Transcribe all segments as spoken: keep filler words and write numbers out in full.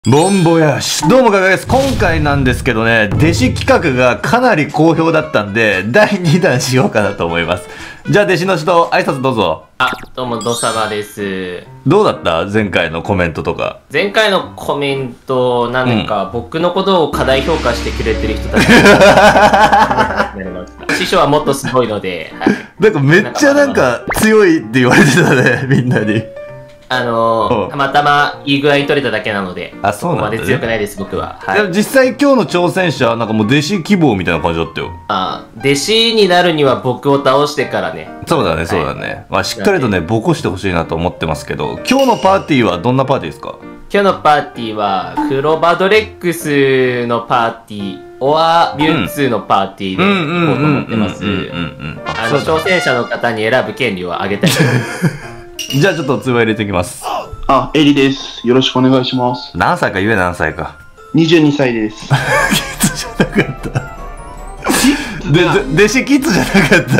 ボンボヤーシュどうもガガです。今回なんですけどね、弟子企画がかなり好評だったんで、だいにだんしようかなと思います。じゃあ弟子の人、挨拶どうぞ。 あ、どうも、ドサバです。 どうだった前回のコメントとか。 前回のコメント、なんでか、うん、僕のことを過大評価してくれてる人たちが師匠はもっとすごいので、はい、 なんかめっちゃなんか強いって言われてたね、みんなに。 あのー、たまたまいい具合に取れただけなので、 あ、そうなんだね、 そこまで強くないです、僕は。 はい、実際今日の挑戦者、なんかもう弟子希望みたいな感じだったよ。 あ、弟子になるには僕を倒してからね。 そうだね、そうだね。はい、まあしっかりとね、ボコしてほしいなと思ってますけど、今日のパーティーはどんなパーティーですか？ 今日のパーティーは、クロバドレックスのパーティー、オアミュウツーのパーティーで行こうと思ってます。あの、挑戦者の方に選ぶ権利をあげたいと思います。 じゃあちょっと通話入れていきます。 あ、エリです。よろしくお願いします。 何歳か言え何歳か。 にじゅうにさいです。 キッズじゃなかった。で、弟子キッズじゃなかった。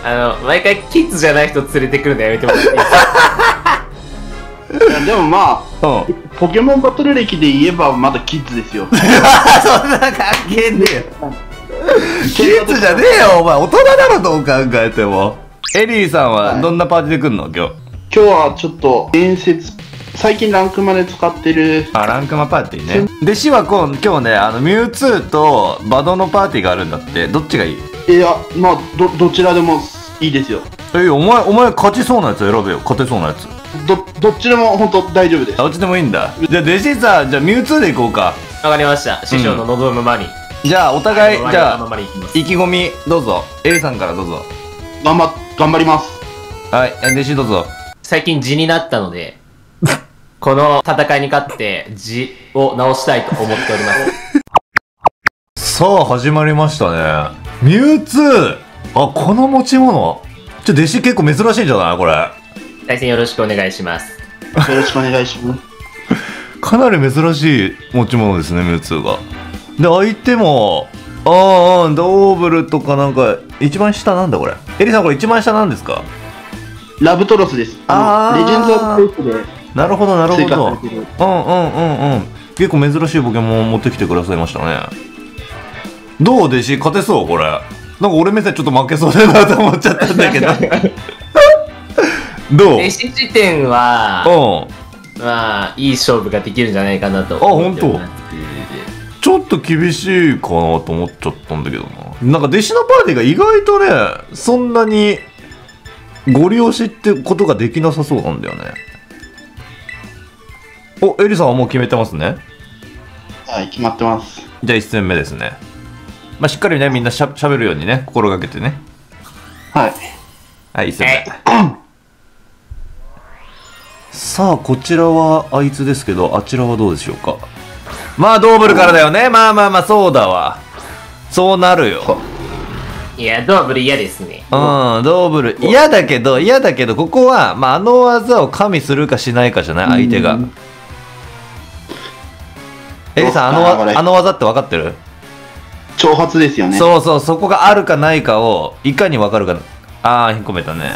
あの、毎回キッズじゃない人連れてくるのやめてもらっていいですか？ でもまあ、うん、ポケモンバトル歴で言えばまだキッズですよ。 そんな関係ねえよ。キッズじゃねえよ、お前。大人だろ、どう考えても。エリーさんはどんなパーティーで来んの、今日。 今日はちょっと伝説、最近ランクマで使ってる。 あ、ランクマパーティーね。弟子は今今日ね、あの、ミュウツーとバドのパーティーがあるんだって。どっちがいい？ いや、まあ、ど、どちらでもいいですよ。 え、お前、お前勝ちそうなやつ選べよ。勝てそうなやつ。 ど、どっちでも本当大丈夫です。 どっちでもいいんだ。じゃあ弟子さ、じゃあミュウツーでいこうか。 わかりました。師匠の望むままに。 うん、じゃあお互い、じゃあ、意気込みどうぞ。エリさんからどうぞ。 頑張、頑張ります。 はい、弟子どうぞ。 最近地になったので、この戦いに勝って地を直したいと思っております。 さあ、始まりましたね。ミュウツー！あ、この持ち物。ちょ、弟子結構珍しいんじゃないこれ。 対戦よろしくお願いします。 よろしくお願いします。 かなり珍しい持ち物ですね、ミュウツーが。で、相手も、ああ、ドーブルとかなんか、一番下なんだこれ。エリさんこれ一番下なんですか？ ラブトロスです。あのレジェンドアップで。 なるほどなるほど。うんうんうんうん。結構珍しいポケモンを持ってきてくださいましたね。どう弟子勝てそうこれ。なんか俺目線ちょっと負けそうだなと思っちゃったんだけど。どう？ 弟子時点は、うん、まあいい勝負ができるんじゃないかなと思ってます。あ、本当。 ちょっと厳しいかなと思っちゃったんだけどな。なんか弟子のパーティーが意外とね、そんなにご利用しってことができなさそうなんだよね。お、エリさんはもう決めてますね。 はい、決まってます。 じゃあいち戦目ですね。まあしっかりね、みんなしゃ喋るようにね、心がけてね。 はい。 はい、いち戦目。さあ、こちらはあいつですけど、あちらはどうでしょうか。まあドーブルからだよね。まあまあまあそうだわ。そうなるよ。 いや、ドーブル嫌ですね。 うん、ドーブル嫌だけど、嫌だけど、ここは、まあ、あの技を加味するかしないかじゃない相手が。エリさん、あの、あの技って分かってる？ 挑発ですよね。 そうそう、そこがあるかないかを、いかに分かるか。ああ、引っ込めたね。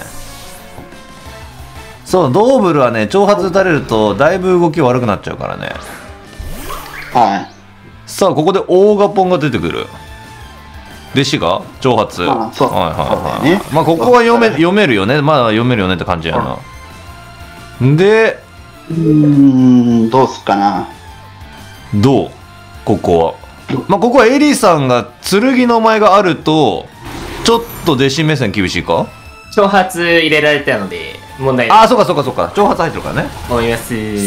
そう、ドーブルはね、挑発打たれると、だいぶ動き悪くなっちゃうからね。 はい。 さあ、ここでオーガポンが出てくる。弟子が挑発。 ああ、そう。はいはいはい。 まあ、ここは読め、読めるよね。まだ読めるよねって感じやな。で、 うーん、どうすっかな。 どうここは。まあ、ここはエリさんが剣の前があると、ちょっと弟子目線厳しいか？ 挑発入れられたので、問題ない。 ああ、そうかそうかそうか。挑発入ってるからね。 思います。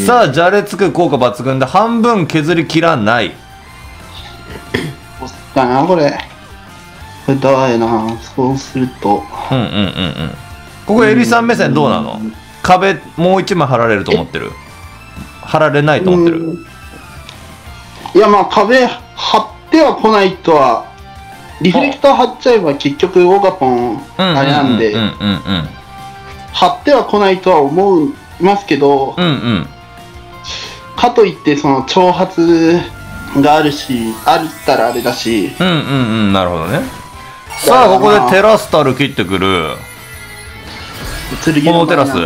さあ、じゃれつく効果抜群で半分削り切らない。 どうすっかな、これ。これだやな。そうすると。 うんうんうんうん。ここエリさん目線どうなの？壁もう一枚貼られると思ってる？貼られないと思ってる？ いや、まあ壁貼っては来ないとは、リフレクター貼っちゃえば結局オーガポンあれなんで、貼っては来ないとは思いますけど、 うんうん、 かといってその挑発があるし、あったらあれだし。 うんうんうん、なるほどね。さあ、ここでテラスタル切ってくる。このテラス。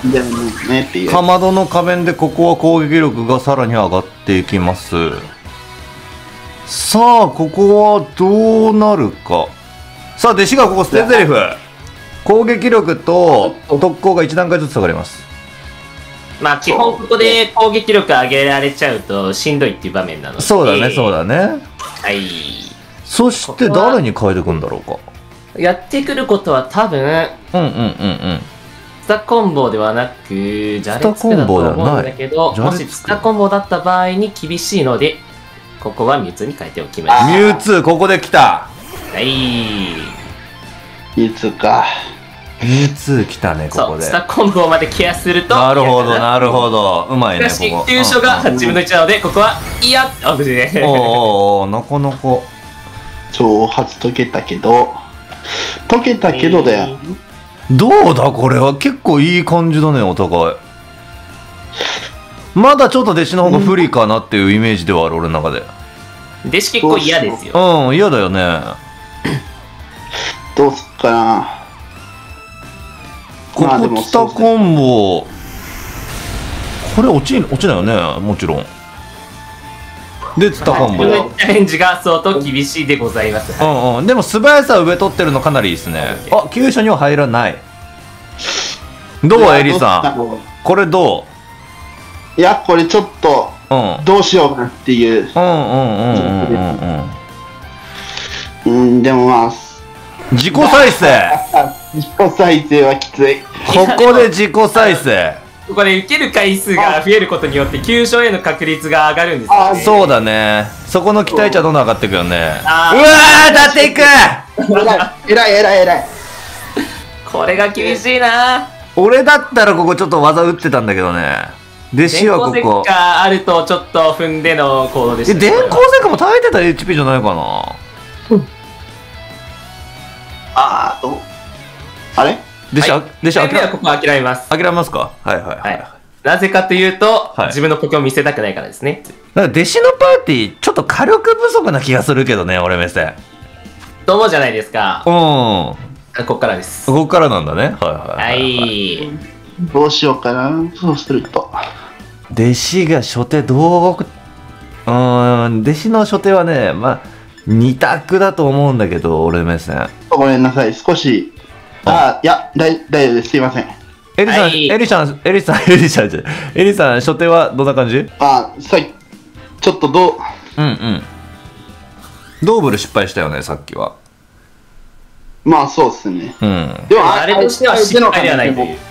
でもねっていう。 かまどの仮面でここは攻撃力がさらに上がっていきます。さあここはどうなるか。さあ弟子がここ捨て台詞、攻撃力と特攻がいち段階ずつ下がります。 まあ基本ここで攻撃力上げられちゃうとしんどいっていう場面なので。 そうだねそうだね。 はい。 そして誰に変えていくんだろうか。 やってくることは多分、 うんうんうんうん。 ツタコンボではなく、ジャレツクだと思うんだけど、もしツタコンボだった場合に厳しいので、ここはミュウツーに変えておきました。 ミュウツーここで来た。 はい。 ミュウツーか。 ミュウツー来たねここで。 そう、ツタコンボまでケアすると。 なるほどなるほど。うまいねしかしここ。 急所がはちぶんのいちなので、ここは、いやあ、無事ね。 おーおーおーなかなか。 挑発解けたけど、解けたけどだよ。 どうだこれは結構いい感じだねお互い。まだちょっと弟子の方が不利かなっていうイメージではある俺の中で。 弟子結構嫌ですよ。 うん嫌だよね。 どうすっかな。 こまあでもこツタコンボこれ落ち落ちないよねもちろん。でツタコンボ。 チャレンジが相当厳しいでございます。 うんうんでも素早さ上取ってるのかなりいいですね。あ急所には入らない。どうエリさんこれどう。いやこれちょっとうんどうしようかなっていう。 うんうんうんうんうんうんうんでもまあ自己再生自己再生はきつい。 ここで自己再生。 ここで受ける回数が増えることによって急所への確率が上がるんですよね。 そうだねそこの期待値はどんどん上がっていくよね。うわあーーだっていく。 えらいえらいえらい。 これが厳しいな。 俺だったらここちょっと技打ってたんだけどね。弟子電光石はここ火あるとちょっと踏んでの行動でしたね。 え電光石火も耐えてた エイチピー じゃないかな。 あーどうあれ弟子、 はいあ弟子それでは諦ここは諦めます。 めますか。はいはいはい、 はい。なぜかというと、 はい自分のポケを見せたくないからですね。 なんか弟子のパーティーちょっと火力不足な気がするけどね俺目線。 と思うじゃないですか。 うんあここからです。 ここからなんだね。はいはいははい、 い。 どうしようかな。そうすると弟子が初手どう動く。うーん弟子の初手はねまあ二択だと思うんだけど俺目線。 ごめんなさい少し。あーいや大大丈夫です。すいません。 エリさん、 はいエリさん、エリさん、エリさん、エリさん、初手はどんな感じ？ あさいちょっとどううんうん。ドーブル失敗したよね、さっきは。 まあそうっすね。 うん。 でもあれとしては失敗ではないという。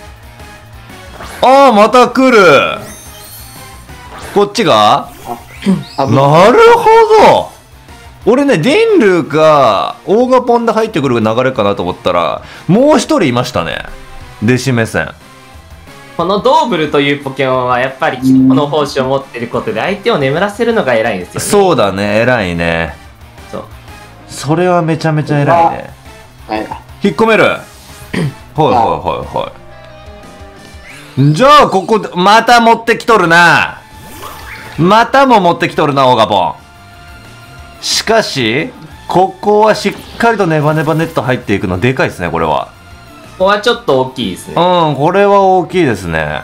ああ、また来る。こっちが？ あぶなるほど。俺ね、ディンルーか、オーガポンで入ってくる流れかなと思ったら、もう一人いましたね。弟子目線。 このドーブルというポケモンはやっぱりキノコの胞子を持っていることで相手を眠らせるのが偉いんですよね。 そうだね、偉いね。 そう。 それはめちゃめちゃ偉いね。 はい引っ込める。はいはいはいはい。じゃあここでまた持ってきとるな。またも持ってきとるなオーガポン。しかしここはしっかりとネバネバネット入っていくのでかいですねこれは。 ここはちょっと大きいですね。 うんこれは大きいですね。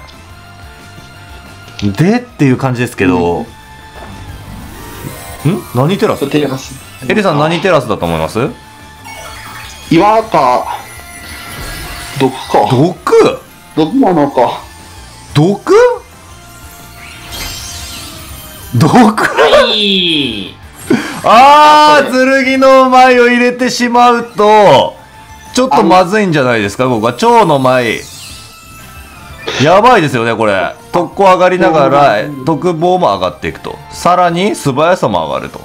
でっていう感じですけど、うん、ん何テラス？ テラスエリさん何テラスだと思います？ 岩か毒か毒？ 毒なのか毒？毒？ はいあー剣の舞を入れてしまうとちょっとまずいんじゃないですか。ここは蝶の舞やばいですよねこれ。特攻上がりながら特防も上がっていくと、さらに素早さも上がると。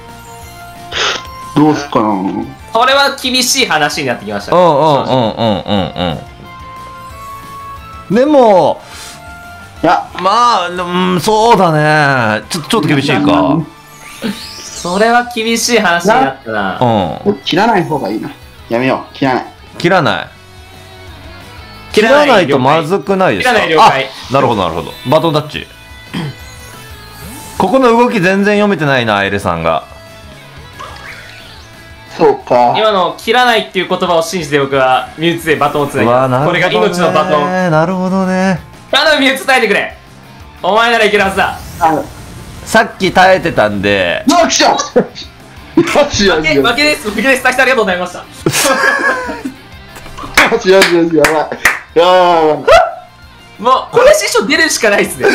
どうすっかな。 これは厳しい話になってきましたね。 うんうんうんうんうんうん。でもいやまあ、うん、そうだね。ちょちょっと厳しいか。 それは厳しい話になったな。 うん。 切らない方がいいな。やめよう切らない。 切らない。切らないとまずくないですか？ 切らない了解。 あ、なるほどなるほど。バトンタッチ。ここの動き全然読めてないなエレさんが。 そうか。 今の切らないっていう言葉を信じて僕はミュウツーへバトンをつなぎます。これが命のバトン。 なるほどね。 頼むミュウツー耐えてくれ。お前ならいけるはずだ。 さっき耐えてたんで。 よっしゃ負け負けです。負けです。滝さんありがとうございました。 よしよしよし、やばい。やばいやばい。 もう、これ師匠出るしかないっすね。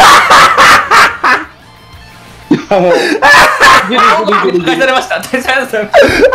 やばい。 返されました。返されました。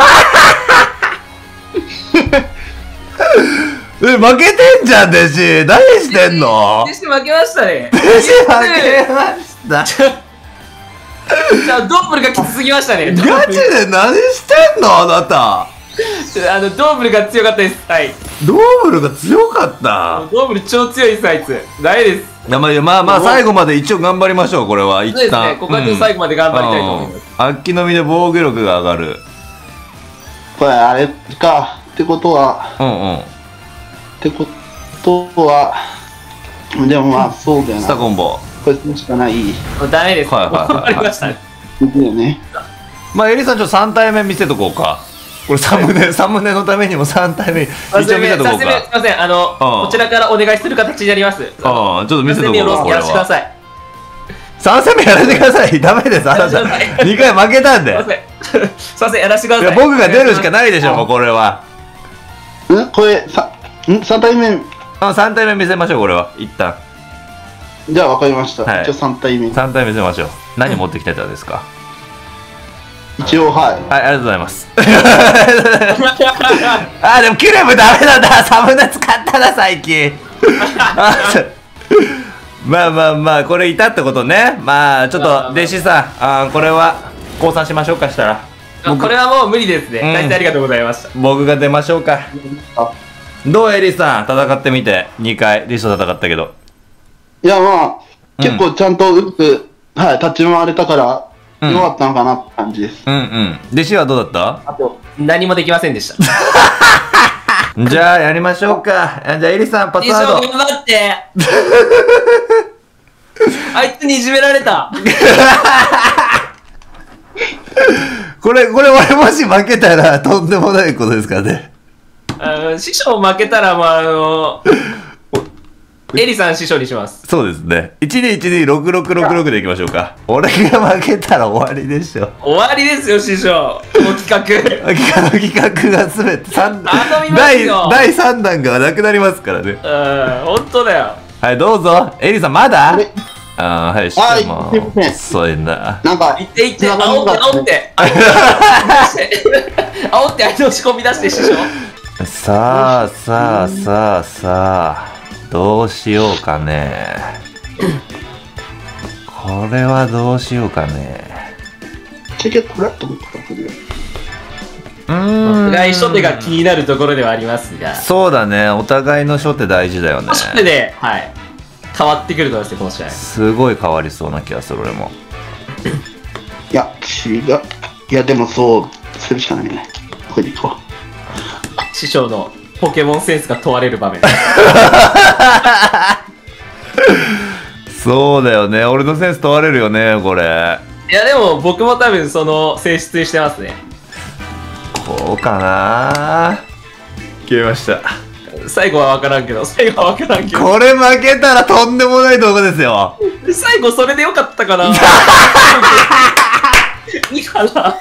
え、負けてんじゃん、弟子。何してんの？ 弟子負けましたね。 弟子負けました。 じゃあ、ドーブルがきつすぎましたね。 ガチで何してんのあなた。 あの、ドーブルが強かったです。はい。 ドーブルが強かった。 ドーブル超強いです、あいつ。ダメです。 まあまあまあ、最後まで一応頑張りましょう、これは。一旦。 そうですね。ここは最後まで頑張りたいと思います。 あっきのみで防御力が上がる。 これ、あれか。ってことは、 うんうん。 ってことは、でもまあ、そうだよな。 スタコンボ。 これしかない。 もうダメです。 はいはいはいはいもう終わりましたね。 いいよね。 まあ、エリさん、ちょっとさん体目見せとこうか。これサムネ、サムネのためにもさん体目、一応見せとこうか。 すいません、あの、こちらからお願いする形になります。 うん、ちょっと見せとこうか、これやらせてくだは。 さい。 さん戦目やらせてください。ダメです、あなた。にかい負けたんで。 すいません。すいません、やらせてください。 僕が出るしかないでしょ、もうこれは。 んこれ、さ、ん ?さん 体目。 あ、さん体目見せましょう、これは。一旦。 じゃあ分かりました。 はい一応さん体目。 さん体目見せましょう。何持ってきてたんですか？ 一応、はい。 はい、ありがとうございます。あ、でもキュレブダメなんだ。サムネ使ったな、最近。あまあまあまあ、これいたってことね。まあ、ちょっと、弟子さん、あこれは、降参しましょうかしたら。 これはもう無理ですね。 うん大体ありがとうございました。 僕が出ましょうか。 あどうエリさん、戦ってみて。にかい、リスト戦ったけど。 いや、まあ、結構ちゃんとうく、はい、立ち回れたから、 うんよかったのかなって感じです。 うんうん。弟子はどうだったあと、 何もできませんでした。 じゃあ、やりましょうか。あじゃあ、エリさん、パス師匠ワード。 頑張ってあいつにいじめられた。 これ、これ、俺もし負けたら、とんでもないことですからね。 あの師匠負けたら、まあ、あの、エリさん師匠にします。 そうですね。いちにいちにろくろくろくろくでいきましょうか。俺が負けたら終わりでしょ。 終わりですよ、師匠。この企画。 企画がすべて三頼みます第よ第さん弾がなくなりますからね。 うん、本当だよ。 はい、どうぞ。エリさん、まだあれあーはい、してはいもすいません遅いな。 なんか、 言って言って、 繋が煽って、 んなかった煽って。煽って、相手を仕込み出して、師匠。 さあ、さあ、さあ、さあ、どうしようかね。これはどうしようかね。 結局これだと思ったこれ。 うーん。 お互い初手が気になるところではありますが、 そうだね。お互いの初手大事だよね。 初手で、はい、変わってくると思いますよ、この試合。 すごい変わりそうな気がする、俺も。 いや、違う。いや、でもそう、するしかないね。これでいこ師匠のポケモンセンスが問われる場面。 そうだよね。俺のセンス問われるよね、これ。 いや、でも僕も多分その性質にしてますね。 こうかな。決めました。 最後は分からんけど、最後は分からんけど。 これ負けたらとんでもない動画ですよ。 最後それでよかったかな。いいかな。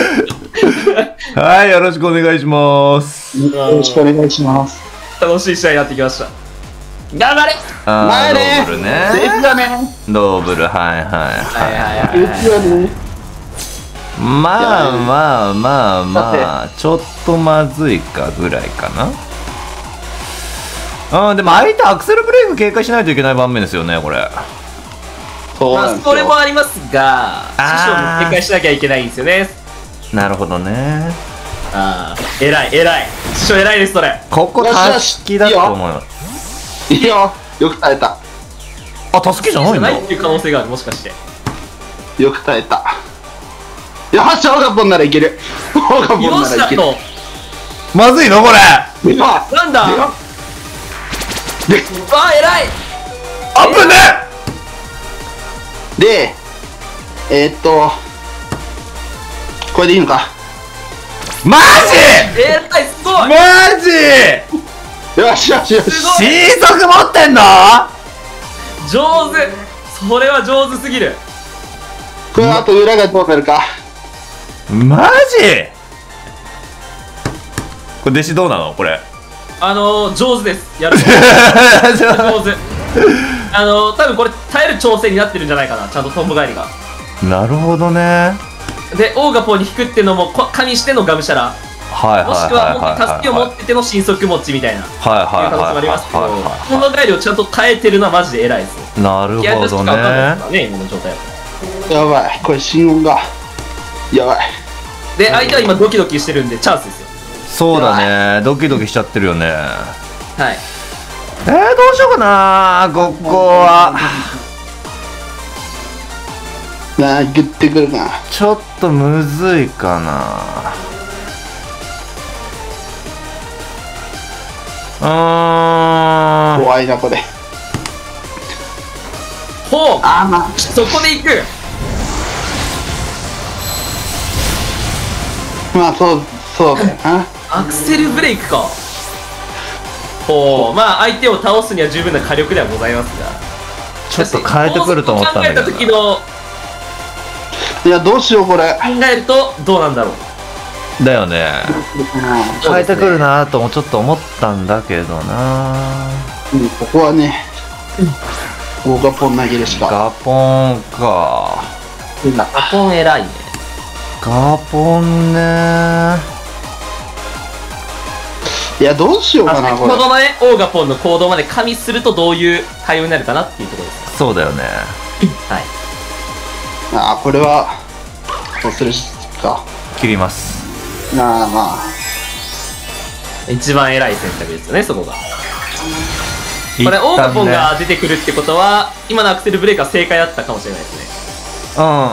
はい、よろしくお願いします。 う。よろしくお願いします。 楽しい試合になってきました。頑張れ。 あー前ねドーブルセーフね。 だね。 ドーブル、はいはいはいははいはいセーはい。 フだね。 い。まあまあまあまあ、ちょっとまずいかぐらいかな。うん、でも相手アクセルブレーク警戒しないといけない盤面ですよね、これ。 まあ、 そうなんですそれもよ。 ありますが、師匠も警戒しなきゃいけないんですよね。 なるほどね。 ああ、偉い偉い。師匠偉いです、それ。 ここ、 よしよしたすきだと思います。 いいよ。よく耐えた。 あ、たすきじゃないんだ。 ないっていう可能性がある、もしかして。 よく耐えた。よし、オガポンならいける。オガポンよならいける。 しだと。 まずいのこれ。 では、 なんだ。 ではわあ、偉い。 あぶね。 で、えー、っと、これでいいのか。 マジえらい、すごい。 マジよしよしよし。 すごい新速持ってんの？ 上手。それは上手すぎる。 これあと裏がどうなるか。 マジこれ弟子どうなのこれ？ あのー、上手です。やる上手。あのー、多分これ耐える調整になってるんじゃないかな。ちゃんとトンボ返りが。 なるほどね。 で、オーガポンに引くっていうのもこ加味してのがむしゃら。 はいもしくは本当に助けを持ってての新速持ちみたいな。っていうはいはい可能性もありますけど、 はいはいトンボ返りをちゃんと耐えてるのはマジで偉いですよ。 なるほ気合い出しどかわかんないねですからね、今の状態は。 やばい。これ心音が。やばい。 で、相手は今ドキドキしてるんでチャンスですよ。 そうだねドキドキしちゃってるよね。 はい。 えー、どうしようかなここはなあ、グッてくるな。 ちょっとむずいかな。うーん怖いな、これ。 ほうあーまあ。 そこで行く。 まあ、そう、そうだよな。 アクセルブレイクか。ほう、まあ相手を倒すには十分な火力ではございますが、 ちょっと変えてくると思ったんだけど考えた時のいや、どうしよう、これ。 考えるとどうなんだろう。 だよねそうですね変えてくるなともちょっと思ったんだけどな。 うん、ここはね、オーガポン投げるしか。 ガポンか。 ガポン偉いね。 ガポンね。 いや、どうしようかな、 先これ。 ほどのね、オーガポンの行動まで加味するとどういう対応になるかなっていうところです。 そうだよね。 はい。 ああ、これは、そうするしか。 切ります。 なあ、まあ。 一番偉い選択ですよね、そこが。 一これ、オーガポン旦ねが出てくるってことは、今のアクセルブレーカー正解だったかもしれないですね。 うんうんうんうん。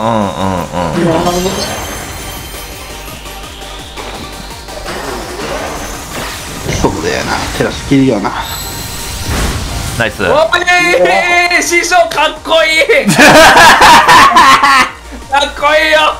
そうだよな。テラス切るよな。 ナイス。 おーいー師匠かっこいいかっこいいよ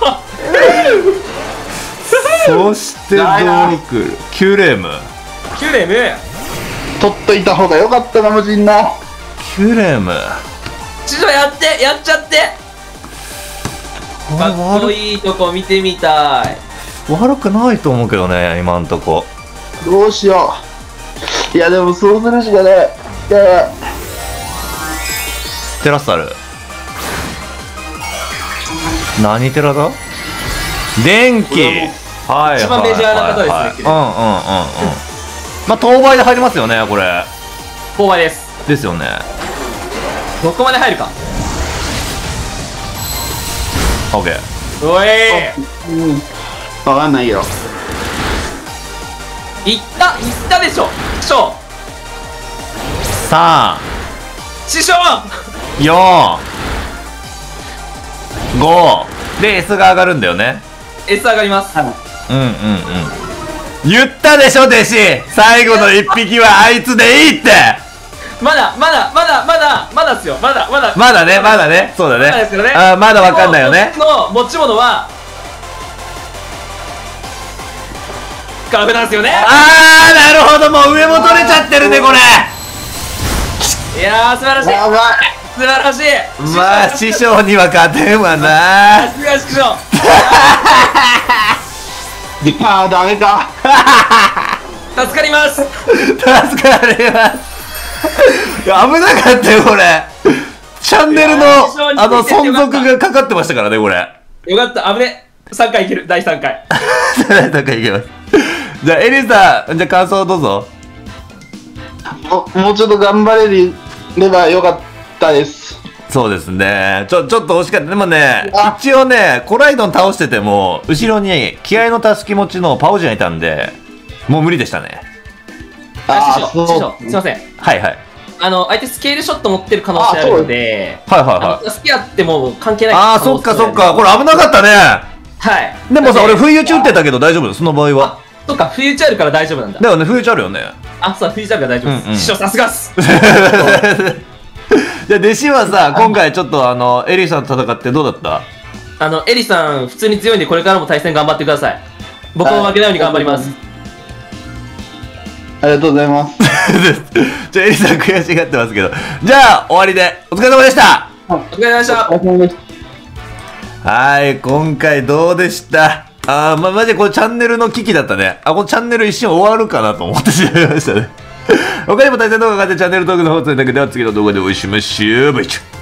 そしてどう来るキュレム。 キュレム取っといた方が良かったかもしんな。 キュレム師匠やってやっちゃってかっこいいとこ見てみたい。 悪くないと思うけどね今んとこ。 どうしよう。いや、でもそうするしかない。いや、 テラスタル何テラだ電気。はいはい一番メジャーな方ですねはいはいうんうんうんうんまあ当倍で入りますよねこれ。 勾配です。 ですよね。 どこまで入るか。 オッケー。 おいうん。わかんないよ。 いったいったでしょ師匠さん師匠よんごで S が上がるんだよね。 S 上がります。 うんうんうん言ったでしょ弟子。最後の一匹はあいつでいいって。 まだまだまだまだまだっすよ。まだまだまだねまだねそうだねまだですよね。 あーまだわかんないよね。 でもこっちの持ち物はカーフなんですよね。 あーなるほどもう上も取れちゃってるねこれ。 いやー素晴らしいやばい。 素晴らしい。 まあ師匠には勝てんわな。 さすが師匠で、あー、ダメか。 助かります助かります。いや危なかったよこれ。チャンネルのいやー師匠にあのついててよかった存続がかかってましたからねこれ。 よかった危ねさんかいいけるだいさんかい。 なんかいけます。じゃあエリさんじゃあ感想どうぞ。 ももうちょっと頑張れればよかったです。 そうですね。ちょ、ちょっと惜しかった。でもねあ、 一応ね、コライドン倒してても、後ろに気合の足す気持ちのパオジンがいたんで、もう無理でしたね。 あ師あー匠師匠すいません。 はいはい。 あの相手スケールショット持ってる可能性あるので、 はいはいあはい。 の助け合っても関係ないああ、そっかそっか。これ危なかったね。 はいでもさ、 だって俺不意打ち打ってたけど大丈夫その場合は。 あそっか不意打ちあるから大丈夫なんだ。 だよね、不意打ちあるよね。 あそう不意打ちあるから大丈夫です、 うんうん師匠さすがっすじゃあ弟子はさ、今回ちょっとあの、エリさんと戦ってどうだった？ あのエリさん普通に強いんでこれからも対戦頑張ってください。 僕も負けないように頑張ります。 ありがとうございます。 じゃあ、エリさん悔しがってますけど。じゃあ、終わりで。お疲れ様でした。 お疲れ様でした。 お疲れ様でしはい、今回どうでした？あー、ま、マジでこれチャンネルの危機だったね。あ、このチャンネル一瞬終わるかなと思ってしまいましたね。他にも対戦動画があってチャンネル登録の方ついてくでは次の動画でお会いしましょう。バイチュ